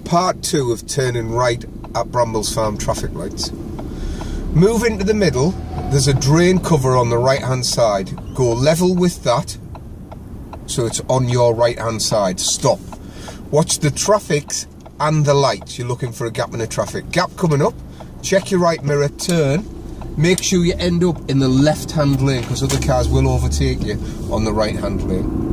part 2 of turning right at Brambles Farm traffic lights. Move into the middle, there's a drain cover on the right hand side. Go level with that, so it's on your right hand side. Stop. Watch the traffic and the lights. You're looking for a gap in the traffic. Gap coming up, check your right mirror, turn. Make sure you end up in the left hand lane, because other cars will overtake you on the right hand lane.